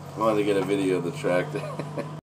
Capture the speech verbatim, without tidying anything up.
I wanted to get a video of the tractor.